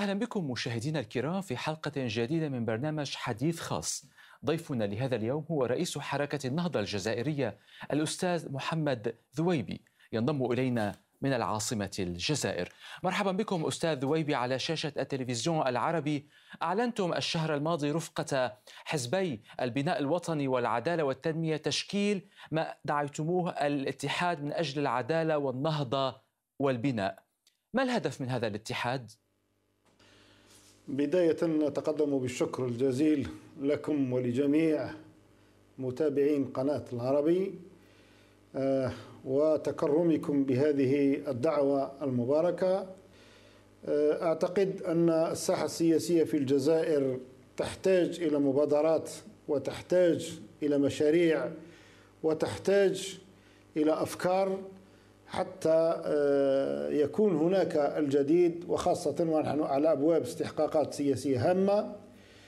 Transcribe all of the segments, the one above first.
أهلا بكم مشاهدينا الكرام في حلقة جديدة من برنامج حديث خاص. ضيفنا لهذا اليوم هو رئيس حركة النهضة الجزائرية الأستاذ محمد ذويبي، ينضم إلينا من العاصمة الجزائر. مرحبا بكم أستاذ ذويبي على شاشة التلفزيون العربي. أعلنتم الشهر الماضي رفقة حزبي البناء الوطني والعدالة والتنمية تشكيل ما دعيتموه الاتحاد من أجل العدالة والنهضة والبناء. ما الهدف من هذا الاتحاد؟ بداية نتقدم بالشكر الجزيل لكم ولجميع متابعين قناة العربي وتكرمكم بهذه الدعوة المباركة. أعتقد أن الساحة السياسية في الجزائر تحتاج إلى مبادرات وتحتاج إلى مشاريع وتحتاج إلى أفكار حتى يكون هناك الجديد، وخاصة ونحن على أبواب استحقاقات سياسية هامة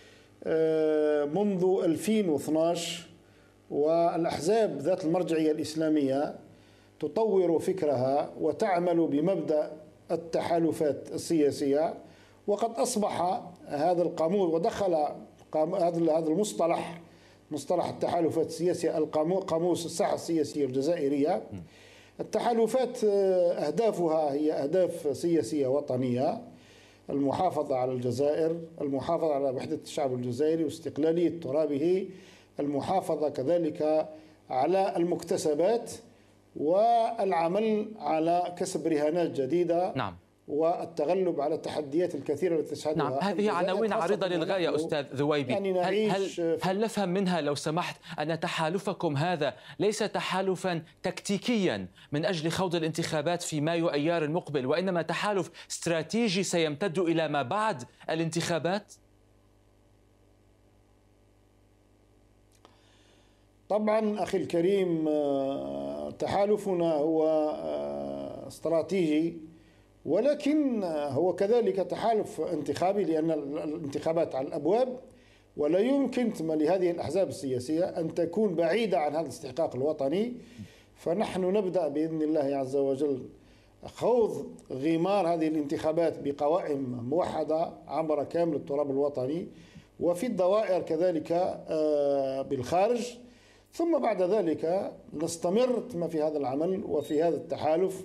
منذ 2012، والأحزاب ذات المرجعية الإسلامية تطور فكرها وتعمل بمبدأ التحالفات السياسية، وقد أصبح هذا القاموس ودخل هذا المصطلح، مصطلح التحالفات السياسية، قاموس الساحة السياسية الجزائرية. التحالفات أهدافها هي أهداف سياسية وطنية: المحافظة على الجزائر، المحافظة على وحدة الشعب الجزائري واستقلالية ترابه، المحافظة كذلك على المكتسبات، والعمل على كسب رهانات جديدة. نعم. والتغلب على التحديات الكثيرة التي تشهدها. نعم، هذه عناوين عريضة للغاية أستاذ ذويبي. يعني هل نفهم منها لو سمحت أن تحالفكم هذا ليس تحالفا تكتيكيا من أجل خوض الانتخابات في مايو أيار المقبل، وإنما تحالف استراتيجي سيمتد إلى ما بعد الانتخابات؟ طبعا أخي الكريم، تحالفنا هو استراتيجي، ولكن هو كذلك تحالف انتخابي، لأن الانتخابات على الأبواب، ولا يمكن لهذه الأحزاب السياسية أن تكون بعيدة عن هذا الاستحقاق الوطني. فنحن نبدأ بإذن الله عز وجل خوض غمار هذه الانتخابات بقوائم موحدة عبر كامل التراب الوطني، وفي الدوائر كذلك بالخارج، ثم بعد ذلك نستمر في هذا العمل وفي هذا التحالف،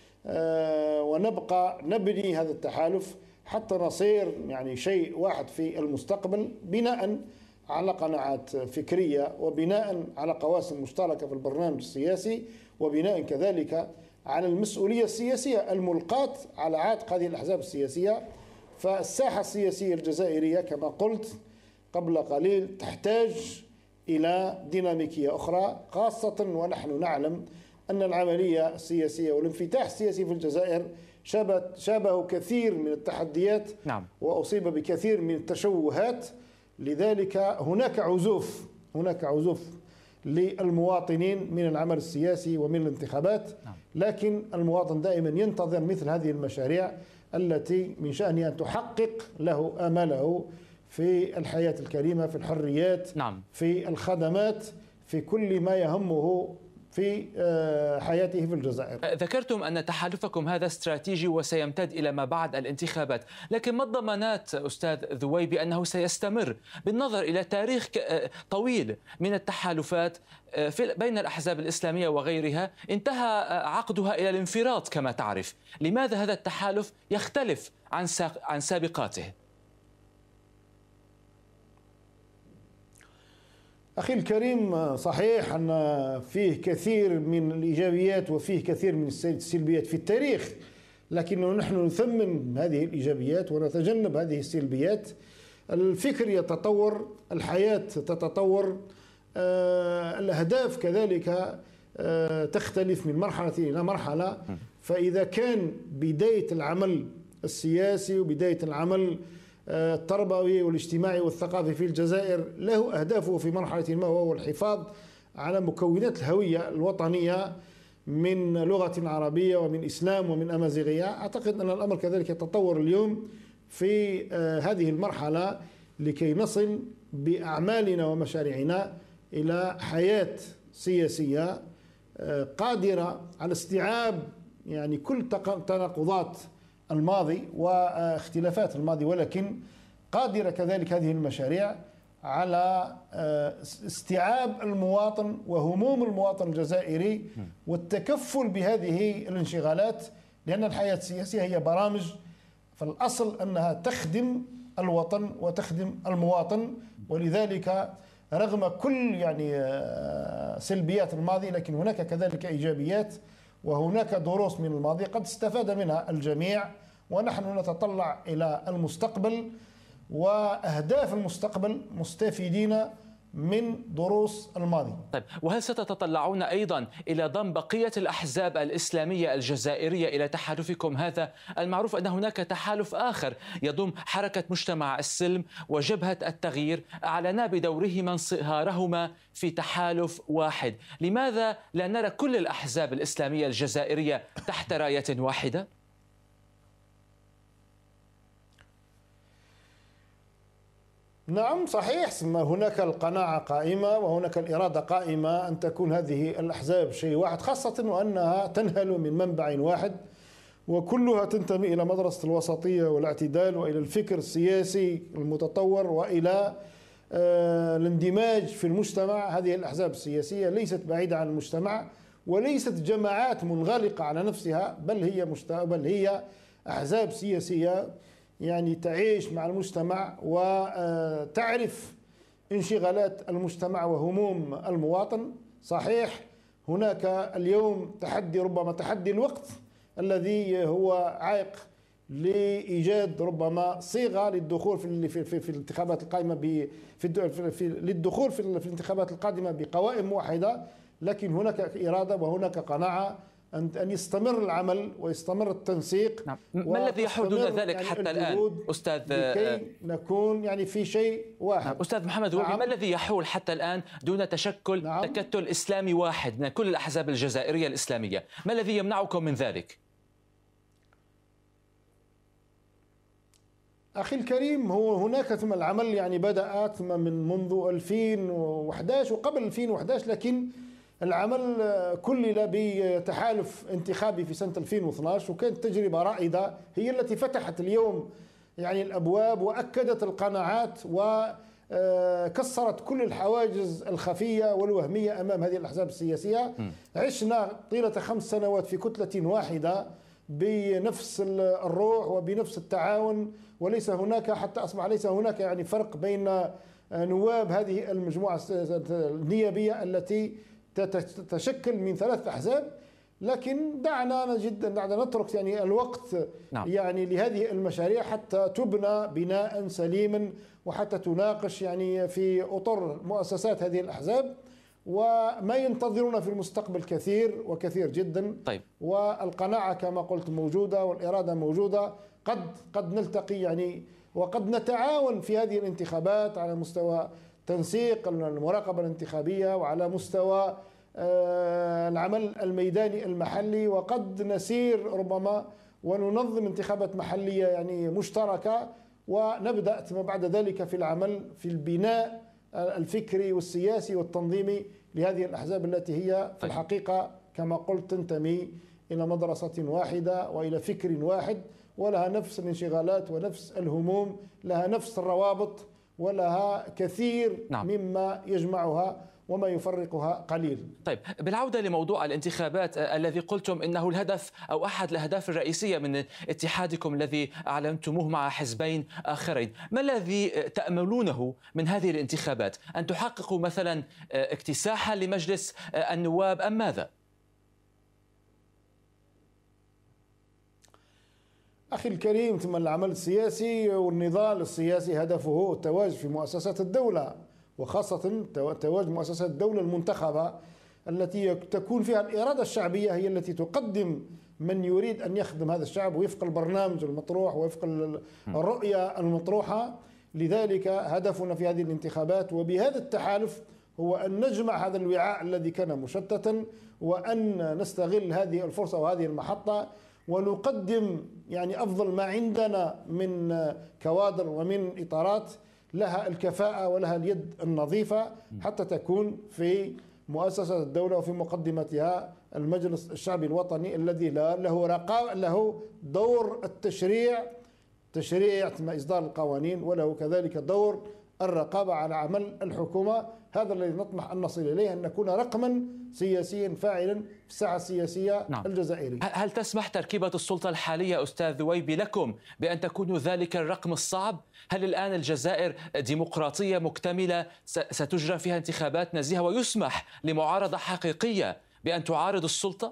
ونبقى نبني هذا التحالف حتى نصير يعني شيء واحد في المستقبل، بناء على قناعات فكرية، وبناء على قواسم مشتركة في البرنامج السياسي، وبناء كذلك على المسؤولية السياسية الملقاة على عاتق هذه الأحزاب السياسية. فالساحة السياسية الجزائرية كما قلت قبل قليل تحتاج إلى ديناميكية أخرى، خاصة ونحن نعلم أن العملية السياسية والانفتاح السياسي في الجزائر شابه كثير من التحديات. نعم. وأصيب بكثير من التشوهات، لذلك هناك عزوف للمواطنين من العمل السياسي ومن الانتخابات. نعم. لكن المواطن دائما ينتظر مثل هذه المشاريع التي من شأنها أن تحقق له آماله في الحياة الكريمة، في الحريات. نعم. في الخدمات، في كل ما يهمه في حياته في الجزائر. ذكرتم أن تحالفكم هذا استراتيجي وسيمتد إلى ما بعد الانتخابات، لكن ما الضمانات أستاذ ذويبي أنه سيستمر بالنظر إلى تاريخ طويل من التحالفات بين الأحزاب الإسلامية وغيرها انتهى عقدها إلى الانفراط كما تعرف؟ لماذا هذا التحالف يختلف عن سابقاته؟ أخي الكريم، صحيح أن فيه كثير من الإيجابيات وفيه كثير من السلبيات في التاريخ، لكن نحن نثمن هذه الإيجابيات ونتجنب هذه السلبيات. الفكر يتطور، الحياة تتطور، الأهداف كذلك تختلف من مرحلة إلى مرحلة. فإذا كان بداية العمل السياسي وبداية العمل التربوي والاجتماعي والثقافي في الجزائر له أهدافه في مرحلة ما، وهو الحفاظ على مكونات الهوية الوطنية من لغة عربية ومن إسلام ومن أمازيغية، أعتقد أن الأمر كذلك يتطور اليوم في هذه المرحلة لكي نصل بأعمالنا ومشاريعنا إلى حياة سياسية قادرة على استيعاب يعني كل تناقضات الماضي واختلافات الماضي، ولكن قادرة كذلك هذه المشاريع على استيعاب المواطن وهموم المواطن الجزائري والتكفل بهذه الانشغالات، لأن الحياة السياسية هي برامج فالأصل أنها تخدم الوطن وتخدم المواطن. ولذلك رغم كل سلبيات الماضي، لكن هناك كذلك إيجابيات وهناك دروس من الماضي قد استفاد منها الجميع، ونحن نتطلع إلى المستقبل وأهداف المستقبل مستفيدين من دروس الماضي. طيب، وهل ستتطلعون أيضا إلى ضم بقية الأحزاب الإسلامية الجزائرية إلى تحالفكم هذا؟ المعروف أن هناك تحالف آخر يضم حركة مجتمع السلم وجبهة التغيير أعلنا بدورهما انصهارهما في تحالف واحد. لماذا لا نرى كل الأحزاب الإسلامية الجزائرية تحت راية واحدة؟ نعم صحيح، هناك القناعة قائمة وهناك الإرادة قائمة أن تكون هذه الأحزاب شيء واحد، خاصة وأنها تنهل من منبع واحد وكلها تنتمي إلى مدرسة الوسطية والاعتدال وإلى الفكر السياسي المتطور وإلى الاندماج في المجتمع. هذه الأحزاب السياسية ليست بعيدة عن المجتمع وليست جماعات منغلقة على نفسها، بل هي أحزاب سياسية تعيش مع المجتمع وتعرف انشغالات المجتمع وهموم المواطن. صحيح هناك اليوم تحدي، ربما تحدي الوقت الذي هو عائق لإيجاد ربما صيغة للدخول في الانتخابات القادمة للدخول في الانتخابات القادمة بقوائم موحدة، لكن هناك إرادة وهناك قناعة أن يستمر العمل ويستمر التنسيق. نعم. ما الذي يحول دون ذلك حتى الآن أستاذ لكي نكون في شيء واحد؟ نعم. أستاذ محمد ذويبي، ما الذي يحول حتى الآن دون تكتل إسلامي واحد من كل الأحزاب الجزائرية الإسلامية؟ ما الذي يمنعكم من ذلك؟ أخي الكريم، هناك ثم العمل بدأت منذ 2011 وقبل 2011، لكن العمل كلل بتحالف انتخابي في سنة 2012، وكانت تجربة رائدة هي التي فتحت اليوم الأبواب وأكدت القناعات وكسرت كل الحواجز الخفية والوهمية أمام هذه الأحزاب السياسية. عشنا طيلة 5 سنوات في كتلة واحدة بنفس الروح وبنفس التعاون، وليس هناك حتى أصبح ليس هناك فرق بين نواب هذه المجموعة النيابية التي تتشكل من 3 أحزاب. لكن دعنا نترك الوقت نعم. لهذه المشاريع حتى تبنى بناء سليما وحتى تناقش في أطر مؤسسات هذه الأحزاب، وما ينتظرنا في المستقبل كثير وكثير جدا. طيب. والقناعة كما قلت موجودة والإرادة موجودة. قد نلتقي وقد نتعاون في هذه الانتخابات على مستوى تنسيق المراقبة الانتخابية وعلى مستوى العمل الميداني المحلي، وقد نسير ربما وننظم انتخابات محلية مشتركة، ونبدأ ثم بعد ذلك في العمل في البناء الفكري والسياسي والتنظيمي لهذه الأحزاب التي هي في الحقيقة كما قلت تنتمي إلى مدرسة واحدة وإلى فكر واحد، ولها نفس الانشغالات ونفس الهموم، لها نفس الروابط ولها كثير نعم. مما يجمعها وما يفرقها قليل. طيب، بالعودة لموضوع الانتخابات الذي قلتم إنه الهدف أو أحد الأهداف الرئيسية من اتحادكم الذي أعلنتموه مع حزبين آخرين، ما الذي تأملونه من هذه الانتخابات؟ أن تحققوا مثلا اكتساحا لمجلس النواب أم ماذا؟ أخي الكريم، ثم العمل السياسي والنضال السياسي هدفه التواجد في مؤسسات الدولة، وخاصة تواجد مؤسسات الدولة المنتخبة التي تكون فيها الإرادة الشعبية هي التي تقدم من يريد أن يخدم هذا الشعب وفق البرنامج المطروح وفق الرؤية المطروحة. لذلك هدفنا في هذه الانتخابات وبهذا التحالف هو أن نجمع هذا الوعاء الذي كان مشتتا، وأن نستغل هذه الفرصة وهذه المحطة ونقدم أفضل ما عندنا من كوادر ومن إطارات لها الكفاءة ولها اليد النظيفة حتى تكون في مؤسسة الدولة وفي مقدمتها المجلس الشعبي الوطني الذي له دور تشريع إصدار القوانين، وله كذلك دور الرقابة على عمل الحكومة. هذا الذي نطمح أن نصل إليه، أن نكون رقما سياسيا فاعلا في الساحة السياسية الجزائرية. هل تسمح تركيبة السلطة الحالية أستاذ ذويبي لكم بأن تكونوا ذلك الرقم الصعب؟ هل الآن الجزائر ديمقراطية مكتملة ستجرى فيها انتخابات نزيهة ويسمح لمعارضة حقيقية بأن تعارض السلطة؟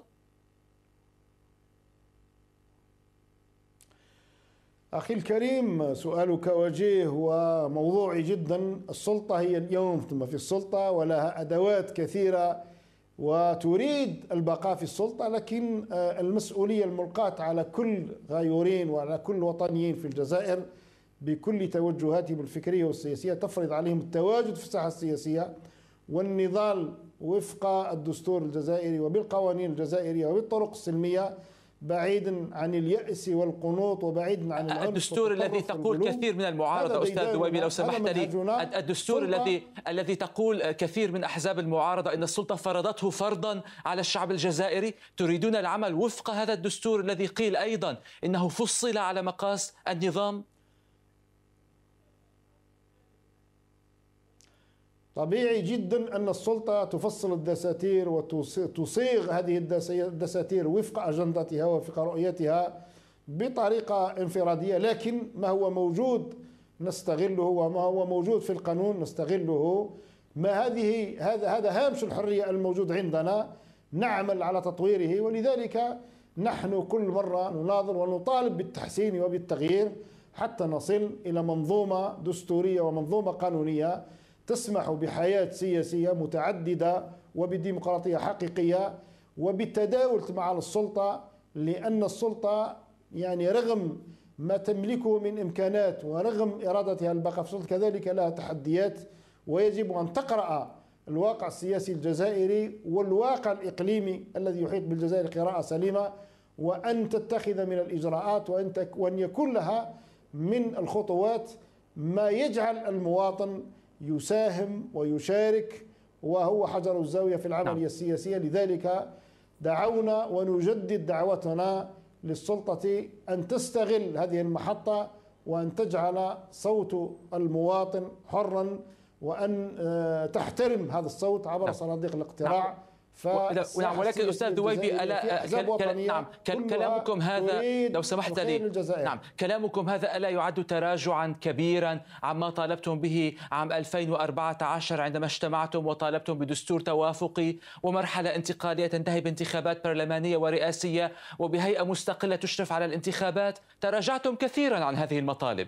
أخي الكريم، سؤالك وجيه وموضوعي جدا. السلطة هي اليوم ثم في السلطة، ولها أدوات كثيرة وتريد البقاء في السلطة، لكن المسؤولية الملقاة على كل غيورين وعلى كل وطنيين في الجزائر بكل توجهاتهم الفكرية والسياسية تفرض عليهم التواجد في الساحة السياسية والنضال وفق الدستور الجزائري وبالقوانين الجزائرية وبالطرق السلمية، بعيدا عن اليأس والقنوط وبعيدا عن العنف. الدستور الذي تقول كثير من المعارضة أستاذ ذويبي لو سمحت لي، الدستور الذي تقول كثير من أحزاب المعارضة إن السلطة فرضته فرضا على الشعب الجزائري، تريدون العمل وفق هذا الدستور الذي قيل أيضا إنه فصل على مقاس النظام؟ طبيعي جدا أن السلطة تفصل الدساتير وتصيغ هذه الدساتير وفق أجندتها وفق رؤيتها بطريقة انفرادية، لكن ما هو موجود نستغله وما هو موجود في القانون نستغله. هذا هامش الحرية الموجود عندنا، نعمل على تطويره، ولذلك نحن كل مرة نناظر ونطالب بالتحسين وبالتغيير حتى نصل إلى منظومة دستورية ومنظومة قانونية تسمح بحياة سياسية متعددة وبديمقراطية حقيقية وبالتداول مع السلطة. لأن السلطة يعني رغم ما تملكه من إمكانات ورغم إرادتها البقاء في السلطة كذلك لها تحديات، ويجب أن تقرأ الواقع السياسي الجزائري والواقع الإقليمي الذي يحيط بالجزائر قراءة سليمة، وأن تتخذ من الإجراءات وأن يكون لها من الخطوات ما يجعل المواطن يساهم ويشارك، وهو حجر الزاوية في العملية السياسية. لذلك دعونا ونجدد دعوتنا للسلطة أن تستغل هذه المحطة وأن تجعل صوت المواطن حرا، وأن تحترم هذا الصوت عبر صناديق الاقتراع. ولكن أستاذ ذويبي كلامكم هذا لو سمحت لي، كلامكم هذا ألا يعد تراجعا كبيرا عما طالبتم به عام 2014 عندما اجتمعتم وطالبتم بدستور توافقي ومرحلة انتقالية تنتهي بانتخابات برلمانية ورئاسية وبهيئة مستقلة تشرف على الانتخابات؟ تراجعتم كثيرا عن هذه المطالب.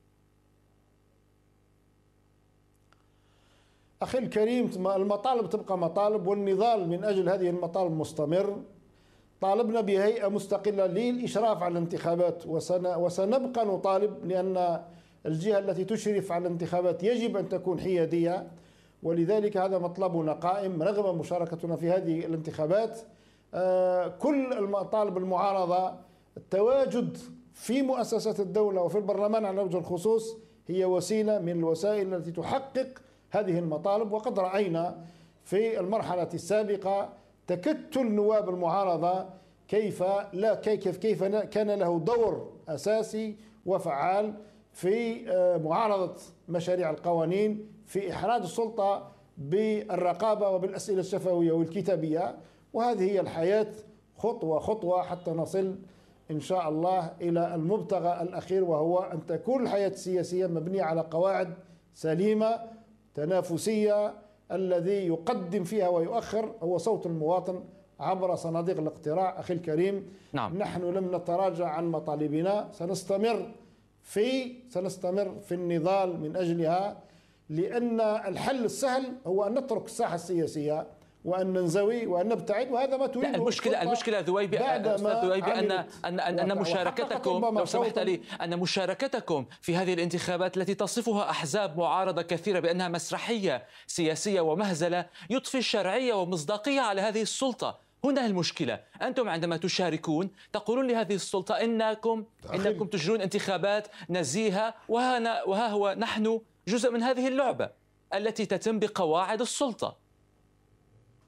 أخي الكريم، المطالب تبقى مطالب والنضال من أجل هذه المطالب مستمر. طالبنا بهيئة مستقلة للإشراف على الانتخابات وسنبقى نطالب، لأن الجهة التي تشرف على الانتخابات يجب أن تكون حيادية، ولذلك هذا مطلبنا قائم رغم مشاركتنا في هذه الانتخابات. كل المطالب المعارضة التواجد في مؤسسة الدولة وفي البرلمان على وجه الخصوص هي وسيلة من الوسائل التي تحقق هذه المطالب. وقد رأينا في المرحلة السابقة تكتل نواب المعارضة كيف كان له دور أساسي وفعال في معارضة مشاريع القوانين، في إحراج السلطة بالرقابة وبالأسئلة الشفوية والكتابية. وهذه هي الحياة خطوة خطوة حتى نصل إن شاء الله إلى المبتغى الأخير، وهو أن تكون الحياة السياسية مبنية على قواعد سليمة تنافسية. الذي يقدم فيها ويؤخر هو صوت المواطن عبر صناديق الاقتراع. أخي الكريم، نحن لم نتراجع عن مطالبنا، سنستمر في النضال من أجلها، لأن الحل السهل هو أن نترك الساحة السياسية وأن ننزوي وأن نبتعد، وهذا ما تريده المشكلة ذويبي أن مشاركتكم لو سمحت لي أن مشاركتكم في هذه الانتخابات التي تصفها أحزاب معارضة كثيرة بأنها مسرحية سياسية ومهزلة يضفي الشرعية ومصداقية على هذه السلطة. هنا المشكلة، أنتم عندما تشاركون تقولون لهذه السلطة إنكم تجرون انتخابات نزيهة، وها هو نحن جزء من هذه اللعبة التي تتم بقواعد السلطة.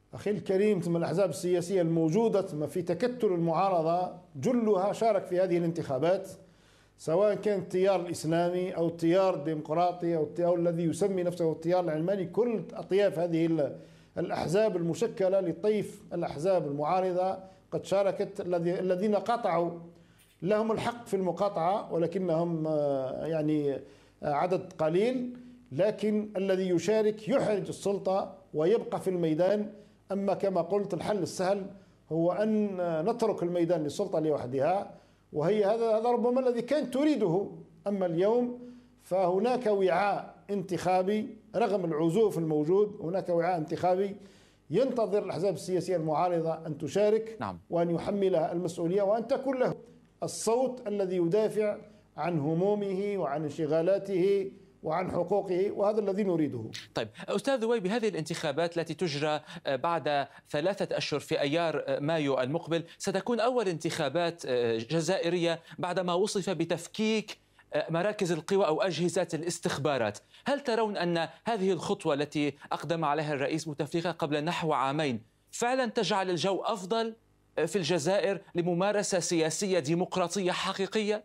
أخي الكريم، ثم الأحزاب السياسية الموجودة ثم في تكتل المعارضة جلها شارك في هذه الانتخابات، سواء كان التيار الإسلامي أو التيار الديمقراطي أو التيار الذي يسمي نفسه التيار العلماني. كل أطياف هذه الأحزاب المشكلة لطيف الأحزاب المعارضة قد شاركت. الذين قاطعوا لهم الحق في المقاطعة، ولكنهم يعني عدد قليل، لكن الذي يشارك يحرج السلطة ويبقى في الميدان. أما كما قلت الحل السهل هو أن نترك الميدان للسلطة لوحدها، وهي هذا ربما الذي كانت تريده. أما اليوم فهناك وعاء انتخابي رغم العزوف الموجود، هناك وعاء انتخابي ينتظر الأحزاب السياسية المعارضة أن تشارك. نعم. وأن يحملها المسؤولية وأن تكون له الصوت الذي يدافع عن همومه وعن انشغالاته وعن حقوقه، وهذا الذي نريده. طيب أستاذ ذويبي، هذه الانتخابات التي تجرى بعد 3 أشهر في أيار مايو المقبل ستكون أول انتخابات جزائرية بعدما وصف بتفكيك مراكز القوى أو أجهزة الاستخبارات. هل ترون أن هذه الخطوة التي أقدم عليها الرئيس بوتفليقة قبل نحو عامين فعلا تجعل الجو أفضل في الجزائر لممارسة سياسية ديمقراطية حقيقية؟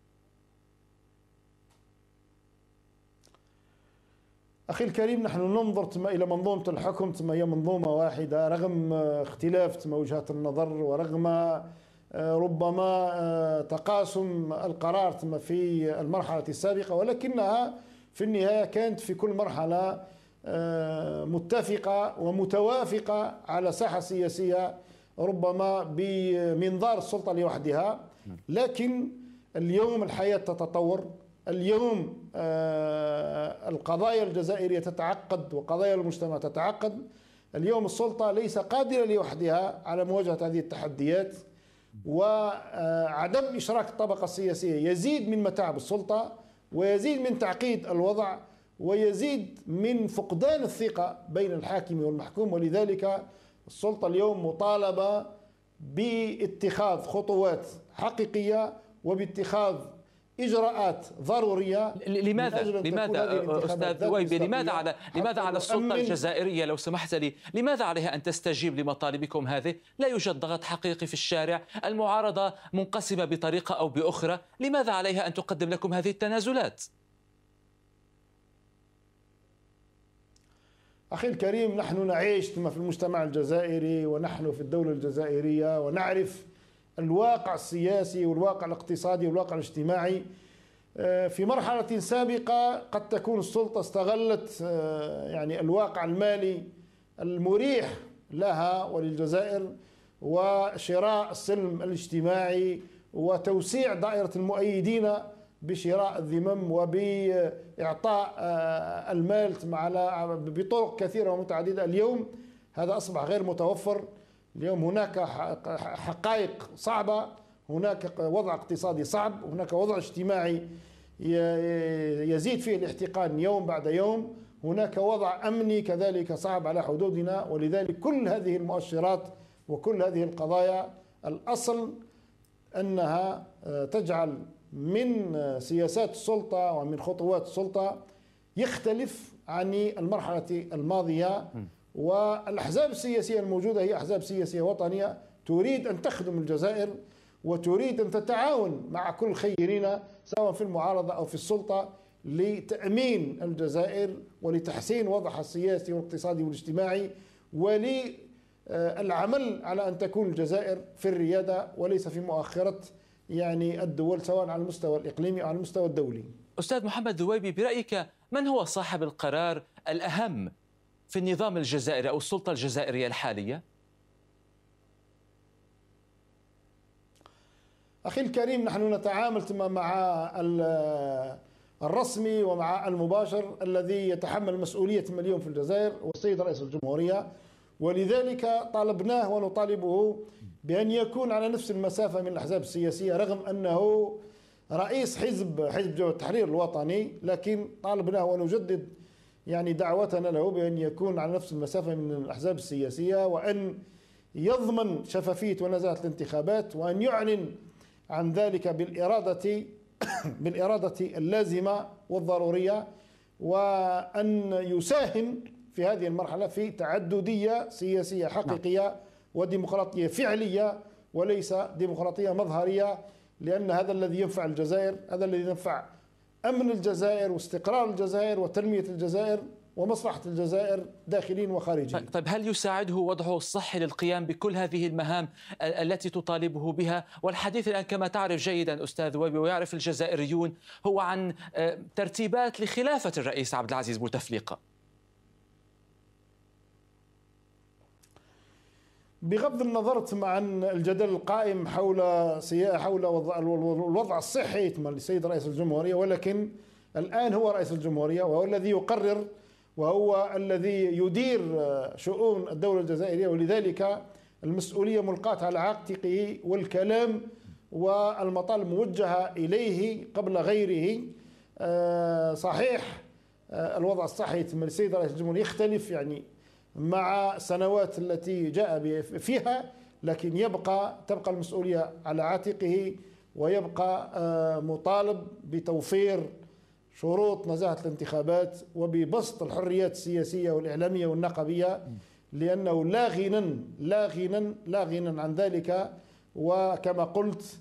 أخي الكريم، نحن ننظر إلى منظومة الحكم هي منظومة واحدة رغم اختلاف وجهات النظر، ورغم ربما تقاسم القرار في المرحلة السابقة، ولكنها في النهاية كانت في كل مرحلة متفقة ومتوافقة على ساحة سياسية ربما بمنظار السلطة لوحدها. لكن اليوم الحياة تتطور، اليوم القضايا الجزائرية تتعقد وقضايا المجتمع تتعقد. اليوم السلطة ليس قادرة لوحدها على مواجهة هذه التحديات، وعدم إشراك الطبقة السياسية يزيد من متاعب السلطة ويزيد من تعقيد الوضع ويزيد من فقدان الثقة بين الحاكم والمحكوم. ولذلك السلطة اليوم مطالبة باتخاذ خطوات حقيقية وباتخاذ إجراءات ضرورية. لماذا أستاذ ذويبي، لماذا على السلطة الجزائرية لو سمحت لي، لماذا عليها أن تستجيب لمطالبكم هذه؟ لا يوجد ضغط حقيقي في الشارع، المعارضة منقسمة بطريقة أو بأخرى، لماذا عليها أن تقدم لكم هذه التنازلات؟ أخي الكريم، نحن نعيش في المجتمع الجزائري ونحن في الدولة الجزائرية ونعرف الواقع السياسي والواقع الاقتصادي والواقع الاجتماعي. في مرحلة سابقة قد تكون السلطة استغلت يعني الواقع المالي المريح لها وللجزائر وشراء السلم الاجتماعي وتوسيع دائرة المؤيدين بشراء الذمم وبإعطاء المال بطرق كثيرة ومتعددة. اليوم هذا أصبح غير متوفر. اليوم هناك حقائق صعبة، هناك وضع اقتصادي صعب، هناك وضع اجتماعي يزيد فيه الاحتقان يوم بعد يوم، هناك وضع أمني كذلك صعب على حدودنا. ولذلك كل هذه المؤشرات وكل هذه القضايا الأصل أنها تجعل من سياسات السلطة ومن خطوات السلطة يختلف عن المرحلة الماضية. والأحزاب السياسية الموجودة هي أحزاب سياسية وطنية تريد أن تخدم الجزائر وتريد أن تتعاون مع كل خيرين سواء في المعارضة أو في السلطة لتأمين الجزائر ولتحسين وضعها السياسي والاقتصادي والاجتماعي وللعمل على أن تكون الجزائر في الريادة وليس في مؤخرة يعني الدول سواء على المستوى الإقليمي أو على المستوى الدولي. أستاذ محمد ذويبي، برأيك من هو صاحب القرار الأهم في النظام الجزائري أو السلطة الجزائرية الحالية؟ أخي الكريم، نحن نتعامل مع الرسمي ومع المباشر الذي يتحمل مسؤولية اليوم في الجزائر والسيد رئيس الجمهورية، ولذلك طالبناه ونطالبه بأن يكون على نفس المسافة من الأحزاب السياسية رغم أنه رئيس حزب التحرير الوطني، لكن طالبناه ونجدد يعني دعوتنا له بأن يكون على نفس المسافة من الأحزاب السياسية وأن يضمن شفافية ونزاهة الانتخابات وأن يعلن عن ذلك بالإرادة اللازمة والضرورية، وأن يساهم في هذه المرحلة في تعددية سياسية حقيقية وديمقراطية فعلية وليس ديمقراطية مظهرية، لأن هذا الذي ينفع الجزائر، هذا الذي ينفع أمن الجزائر واستقرار الجزائر وتنمية الجزائر ومصلحة الجزائر داخلين وخارجين. طيب هل يساعده وضعه الصحي للقيام بكل هذه المهام التي تطالبه بها؟ والحديث الآن كما تعرف جيدا أستاذ ذويبي ويعرف الجزائريون هو عن ترتيبات لخلافة الرئيس عبد العزيز بوتفليقة. بغض النظر عن الجدل القائم حول الوضع الصحي للسيد رئيس الجمهورية، ولكن الآن هو رئيس الجمهورية وهو الذي يقرر وهو الذي يدير شؤون الدولة الجزائرية، ولذلك المسؤولية ملقاة على عاتقه والكلام والمطالب موجهة إليه قبل غيره. صحيح الوضع الصحي للسيد رئيس الجمهورية يختلف يعني مع السنوات التي جاء فيها، لكن تبقى المسؤولية على عاتقه، ويبقى مطالب بتوفير شروط نزاهة الانتخابات وببسط الحريات السياسية والإعلامية والنقابية، لأنه لا غنى عن ذلك. وكما قلت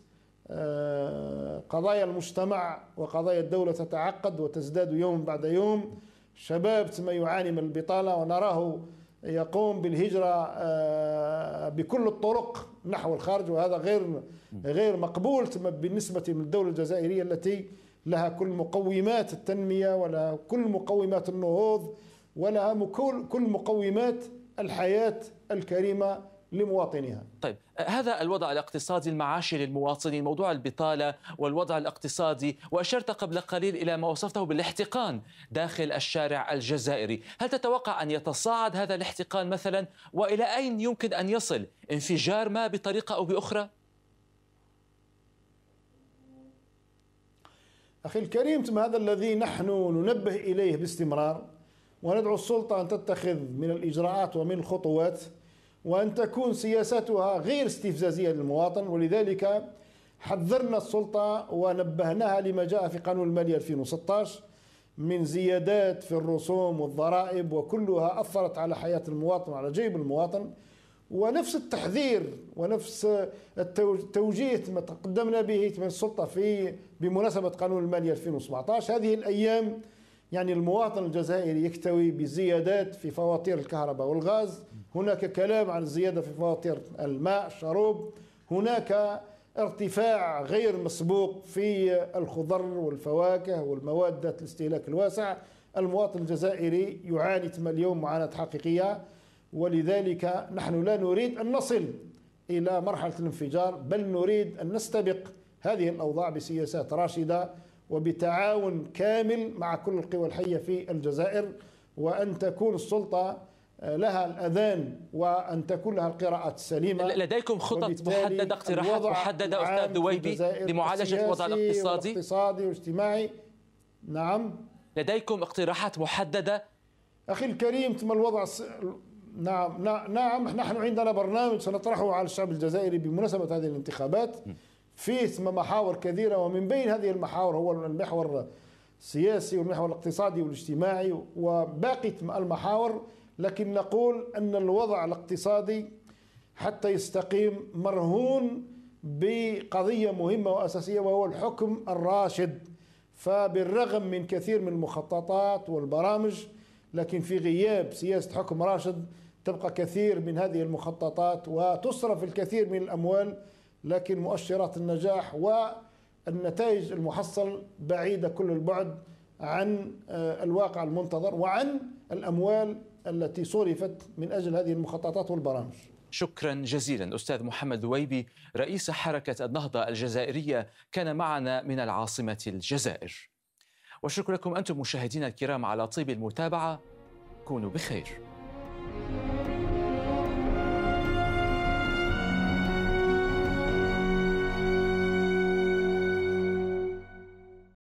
قضايا المجتمع وقضايا الدولة تتعقد وتزداد يوم بعد يوم. شباب ما يعاني من البطالة ونراه يقوم بالهجرة بكل الطرق نحو الخارج، وهذا غير مقبول بالنسبة للدولة الجزائرية التي لها كل مقومات التنمية ولها كل مقومات النهوض ولها كل مقومات الحياة الكريمة لمواطنيها. طيب هذا الوضع الاقتصادي المعاشي للمواطنين، موضوع البطالة والوضع الاقتصادي، وأشرت قبل قليل إلى ما وصفته بالاحتقان داخل الشارع الجزائري، هل تتوقع أن يتصاعد هذا الاحتقان مثلا؟ وإلى أين يمكن أن يصل؟ انفجار ما بطريقة أو بأخرى؟ أخي الكريم، هذا الذي نحن ننبه إليه باستمرار، وندعو السلطة أن تتخذ من الإجراءات ومن الخطوات، وأن تكون سياساتها غير استفزازية للمواطن. ولذلك حذرنا السلطة ونبهناها لما جاء في قانون المالية 2016 من زيادات في الرسوم والضرائب، وكلها أثرت على حياة المواطن وعلى جيب المواطن. ونفس التحذير ونفس التوجيه ما تقدمنا به من السلطة بمناسبة قانون المالية 2017 هذه الأيام، يعني المواطن الجزائري يكتوي بزيادات في فواتير الكهرباء والغاز، هناك كلام عن الزيادة في فواتير الماء الشروب، هناك ارتفاع غير مسبوق في الخضر والفواكه والمواد ذات الاستهلاك الواسع. المواطن الجزائري يعاني اليوم معاناة حقيقية، ولذلك نحن لا نريد أن نصل إلى مرحلة الانفجار، بل نريد أن نستبق هذه الأوضاع بسياسات راشدة وبتعاون كامل مع كل القوى الحية في الجزائر، وأن تكون السلطة لها الأذان وأن تكون لها القراءات السليمة. لديكم خطط محددة، اقتراحات محددة أستاذ ذويبي لمعالجة الوضع الاقتصادي والاجتماعي؟ نعم، لديكم اقتراحات محددة؟ أخي الكريم، الوضع نعم نحن عندنا برنامج سنطرحه على الشعب الجزائري بمناسبة هذه الانتخابات، فيه محاور كثيرة، ومن بين هذه المحاور هو المحور السياسي والمحور الاقتصادي والاجتماعي وباقي المحاور. لكن نقول أن الوضع الاقتصادي حتى يستقيم مرهون بقضية مهمة وأساسية، وهو الحكم الراشد. فبالرغم من كثير من المخططات والبرامج، لكن في غياب سياسة حكم راشد تبقى كثير من هذه المخططات وتصرف الكثير من الأموال، لكن مؤشرات النجاح والنتائج المحصل بعيدة كل البعد عن الواقع المنتظر وعن الأموال التي صرفت من أجل هذه المخططات والبرامج. شكرا جزيلا أستاذ محمد ذويبي رئيس حركة النهضة الجزائرية، كان معنا من العاصمة الجزائر. وشكرا لكم أنتم مشاهدينا الكرام على طيب المتابعة، كونوا بخير.